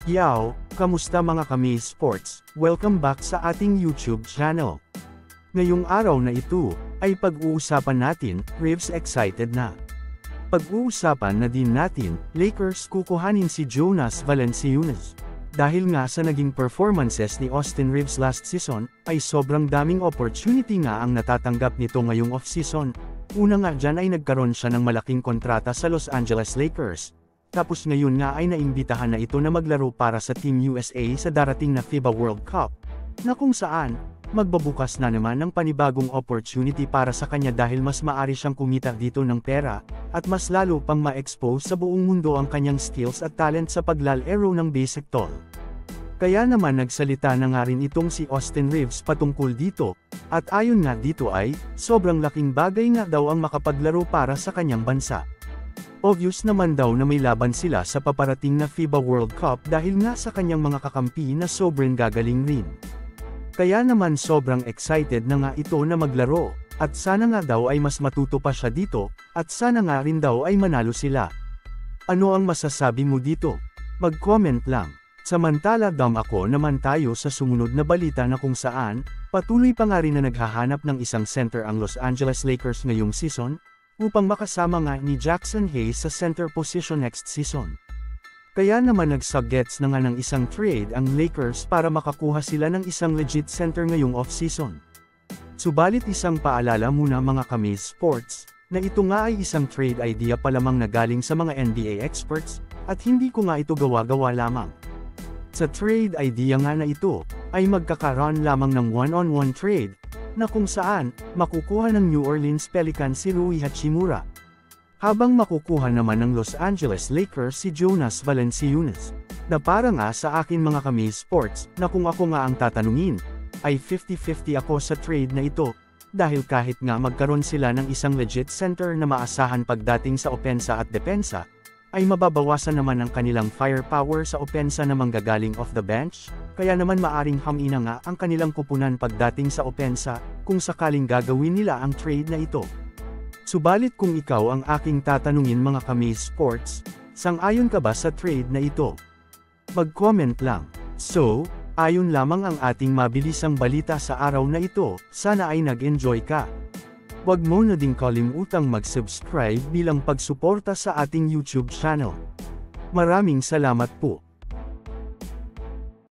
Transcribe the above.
Yow, kamusta mga kami sports? Welcome back sa ating YouTube channel. Ngayong araw na ito, ay pag-uusapan natin, Reeves excited na. Pag-uusapan na din natin, Lakers kukuhanin si Jonas Valanciunas. Dahil nga sa naging performances ni Austin Reeves last season, ay sobrang daming opportunity nga ang natatanggap nito ngayong off-season. Una nga dyan ay nagkaroon siya ng malaking kontrata sa Los Angeles Lakers. Tapos ngayon nga ay naimbitahan na ito na maglaro para sa Team USA sa darating na FIBA World Cup, na kung saan, magbabukas na naman ng panibagong opportunity para sa kanya dahil mas maari siyang kumita dito ng pera, at mas lalo pang ma-expose sa buong mundo ang kanyang skills at talent sa paglalaro ng basketball. Kaya naman nagsalita na nga rin itong si Austin Reeves patungkol dito, at ayon nga dito ay, sobrang laking bagay nga daw ang makapaglaro para sa kanyang bansa. Obvious naman daw na may laban sila sa paparating na FIBA World Cup dahil nga sa kanyang mga kakampi na sobrang gagaling rin. Kaya naman sobrang excited na nga ito na maglaro, at sana nga daw ay mas matuto pa siya dito, at sana nga rin daw ay manalo sila. Ano ang masasabi mo dito? Mag-comment lang. Samantala ako naman tayo sa sumunod na balita na kung saan, patuloy pa nga rin na naghahanap ng isang center ang Los Angeles Lakers ngayong season, upang makasama nga ni Jackson Hayes sa center position next season. Kaya naman nagsugets na nga ng isang trade ang Lakers para makakuha sila ng isang legit center ngayong off-season. Subalit isang paalala muna mga kami sports, na ito nga ay isang trade idea pa lamang na galing sa mga NBA experts, at hindi ko nga ito gawa-gawa lamang. Sa trade idea nga na ito, ay magkakaroon lamang ng one-on-one trade, na kung saan, makukuha ng New Orleans Pelicans si Rui Hachimura. Habang makukuha naman ng Los Angeles Lakers si Jonas Valanciunas. Na para nga sa akin mga kami sports, na kung ako nga ang tatanungin, ay 50-50 ako sa trade na ito, dahil kahit nga magkaroon sila ng isang legit center na maasahan pagdating sa opensa at depensa, ay mababawasan naman ang kanilang firepower sa opensa na manggagaling off the bench, kaya naman maaring hamina nga ang kanilang kupunan pagdating sa opensa, kung sakaling gagawin nila ang trade na ito. Subalit kung ikaw ang aking tatanungin mga kami sports, sang-ayon ka ba sa trade na ito? Mag-comment lang. So, ayon lamang ang ating mabilisang balita sa araw na ito, sana ay nag-enjoy ka. Huwag mo na ding kalimutang mag-subscribe bilang pagsuporta sa ating YouTube channel. Maraming salamat po.